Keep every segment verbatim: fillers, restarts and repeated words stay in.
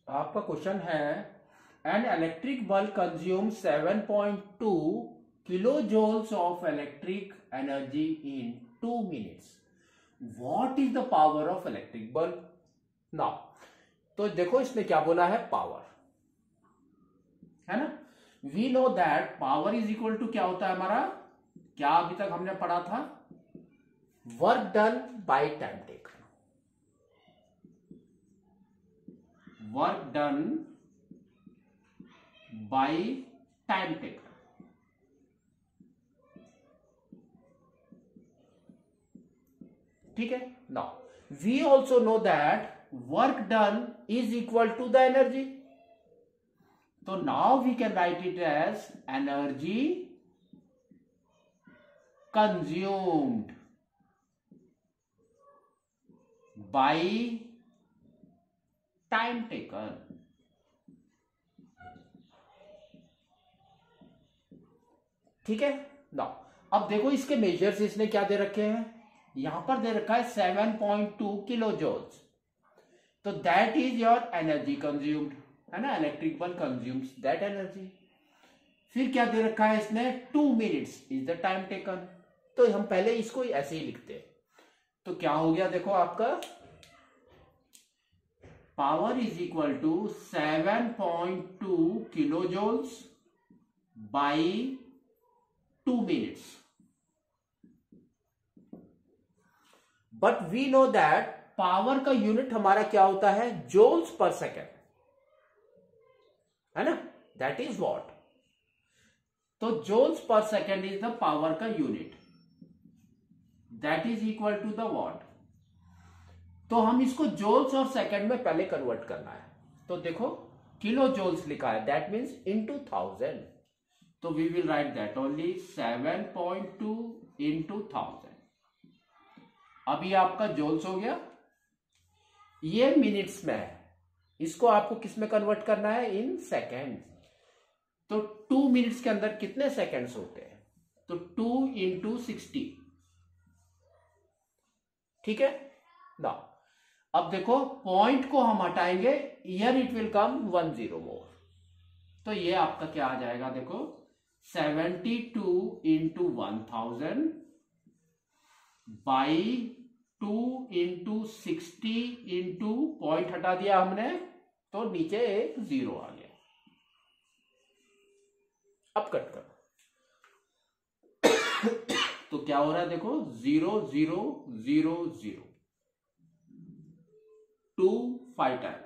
आपका क्वेश्चन है an electric bulb consume seven point two kilo joules of electric energy in two minutes. What is the power of electric bulb now. तो देखो इसने क्या बोला है, पावर है ना। We know that power is equal to क्या होता है हमारा, क्या अभी तक हमने पढ़ा था, work done by time taken. Work done by time taken, ठीक है। Now we also know that work done is equal to the energy. तो now we can write it as energy consumed by time taken. ठीक है। Now अब देखो इसके measures इसने क्या दे रखे हैं, यहां पर दे रखा है seven point two kilo joules. तो that is your energy consumed, है ना, electric bulb consumes that energy. फिर क्या दे रखा है इसने, two minutes is the time taken. तो हम पहले इसको ऐसे ही लिखते हैं। तो क्या हो गया देखो आपका, power is equal to seven point two kilo joules by two minutes. But we know that power का यूनिट हमारा क्या होता है, जूल्स पर सेकेंड, है ना, दैट इज व्हाट। तो joules per second is the power का unit, that is equal to the watt. तो हम इसको जूल्स और सेकेंड में पहले कन्वर्ट करना है। तो देखो किलो जूल्स लिखा है, दैट मीन्स इनटू थाउजेंड। तो we will write that only seven point two into thousand. अभी आपका जूल्स हो गया, ये मिनट्स में है, इसको आपको किस में कन्वर्ट करना है, इन सेकेंड। तो टू मिनट्स के अंदर कितने सेकेंड्स होते हैं, तो टू इंटू सिक्सटी, ठीक है ना। अब देखो पॉइंट को हम हटाएंगे, here it will come one zero more. तो ये आपका क्या आ जाएगा, देखो seventy two into one thousand by two into sixty into point हटा दिया हमने, तो नीचे एक जीरो आ गया। अब कट करो तो क्या हो रहा है देखो, zero zero zero zero, two five times.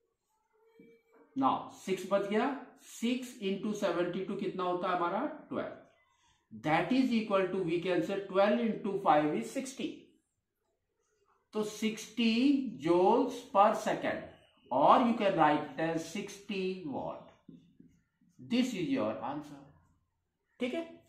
Now six बच गया, सिक्स इंटू सेवेंटी टू कितना होता है हमारा, twelve. That is equal to, we can say twelve into five is sixty. तो सिक्सटी जूल्स पर सेकेंड, और you can write as sixty watt. This is your answer, ठीक है।